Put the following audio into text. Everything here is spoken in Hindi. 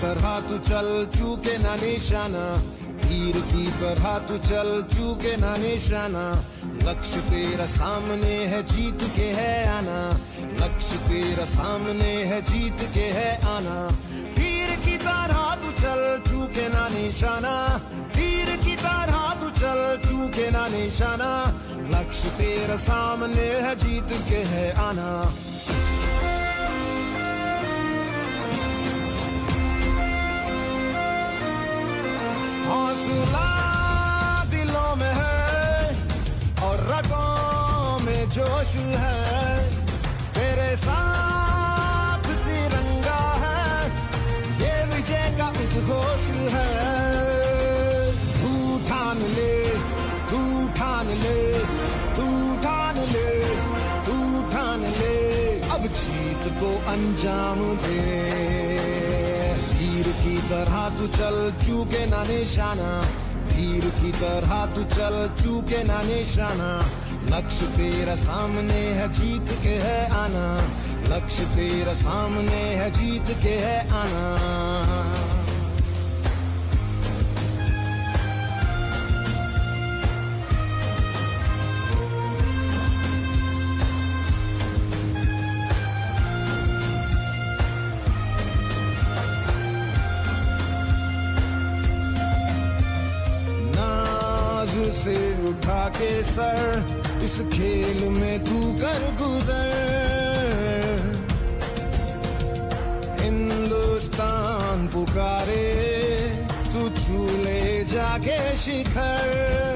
तरह तू चल चूके ना निशाना, तीर की तरह तू चल चूके ना निशाना। लक्ष्य तेरा सामने है, जीत के है आना, लक्ष्य तेरा सामने है, जीत के है आना। तीर की तरह तू चल चूके ना निशाना, तीर की तरह तू चल चूके ना निशाना। लक्ष्य तेरा सामने है, जीत के है आना। हौसला दिलों में है और रगों में जोश है, तेरे साथ तिरंगा है, ये विजय का उद्घोष है। तू ठान ले, तू ठान ले, तू ठान ले, तू ठान ले, अब जीत को अंजाम दे। तीर की तरह तू चल चूके ना निशाना, तीर की तरह तू चल चूके ना निशाना। लक्ष्य तेरा सामने है, जीत के है आना, लक्ष्य तेरा सामने है, जीत के है आना। से उठा के सर इस खेल में तू कर गुजर, हिंदुस्तान पुकारे, तू छू ले जाके शिखर।